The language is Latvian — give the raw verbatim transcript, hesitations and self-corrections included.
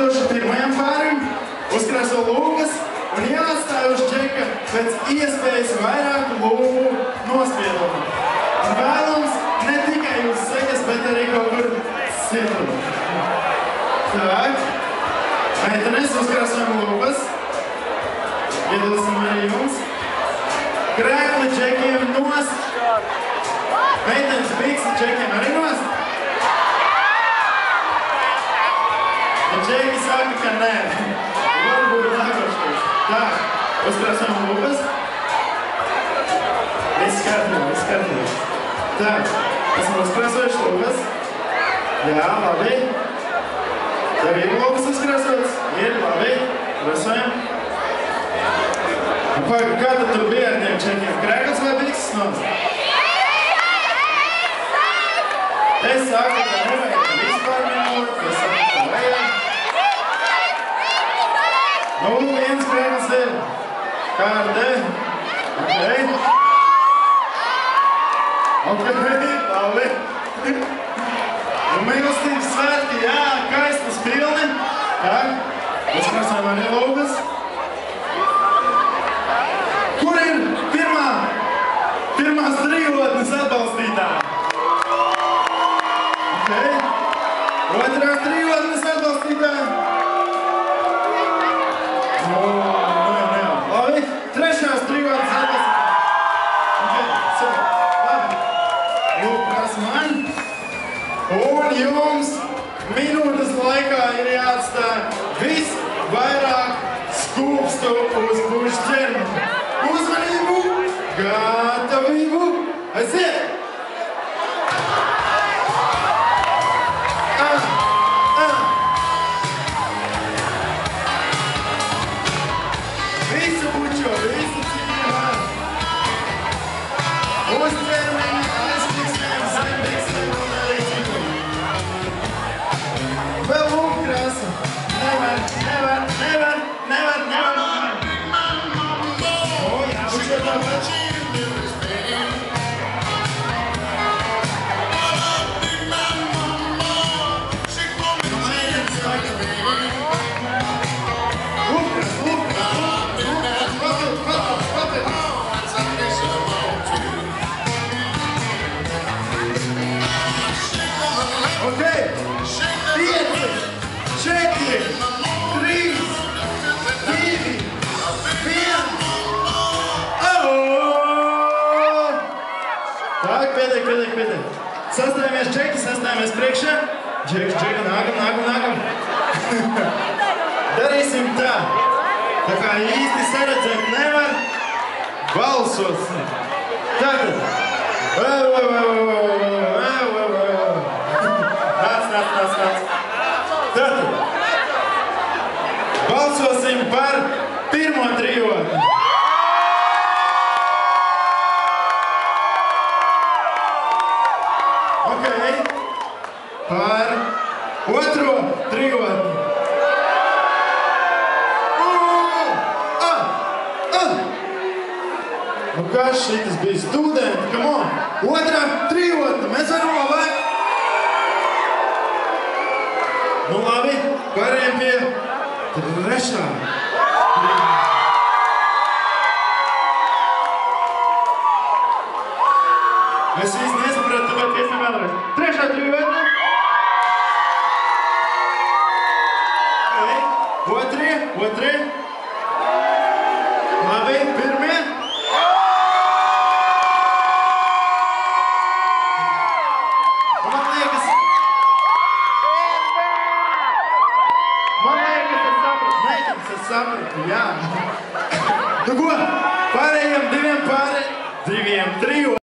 atbilstoši pirmajam pārim uzkrāso lūgas un jāatstāj uz džeka pēc iespējas vairāk lūgu nospiedumu. Un vēlams ne tikai uz sejas, bet arī kaut kur citur. Так. Meitenes, uzkrāsojam lūgas. Iedosim arī jums. Krēkli džekiem nost. Meitenes, biksi džekiem arī nost. Ja džeki saka, ka nē. Varbūt nākošais. Tā, uzkrāsojam lūgas. Viss kārtībā, viss kārtībā. Tā, esam uzkrāsojuši lūgas. Jā, labi. Tev ir lūgas uzkrāsots? Ir, labi. Krāsojam. Paga, kā tad tur bija ar tiem čekiem? Krēkls vai bikses nost? Es saku, ka nevajag vispār minūt, es saku, ka vajag. Nu, viens krēkls ir. Kā ar te? Ok. Ok, labi. Nu, mīlestības svētki, jā, kaistas pilni. Tā, uzkrāsojam arī lūgas. Kur ir pirmā, pirmās trījotnes atbalstītāji? Okay. Otrās trījotnes atbalstītāji? No, no, no. Labi, trešās trījotnes atbalstītāji? Okay, so, labi. Lūk, prasa man. Un jums minūtes laikā ir jāatstāj visvairāk skūpstu uz pušu ķermeni. Uzmanību, gatavību, aiziet! Ah, ah. Visu bučo, visu cik var. Uz ķermeni, aiztiksmēm, zemtiksmēm un arī citur. Vēl lūgkrāsa. Nevar, nevar, nevar, nevar, nevar. Pēdēji, pēdēji, pēdēji. Sastājamies džeki, sastājamies priekšā. Džeki, džeki, nākam, nākam, nākam. Darīsim tā. Tā kā īsti saredzēt nevar, balsosim. Tātad. Nāc, nāc, nāc, nāc. Tātad. Balsosim par pirmo trijotni. Par otro trijotni. Ah! Ah! Nu kas šitas bija studenti? Come on! Otrā trijotni. Mēs varam labāk? Nu labi, pārējiem pie trešā. Es īsti nesapratu, tāpēc iesim vēlreiz. Trešā trijotni. Otrie, otrie. Labi, pirmie. Man liekas, man liekas, es sapratu. Meitenes, es sapratu, jā. Nu ko, pārējiem diviem pārējiem, diviem trijotni.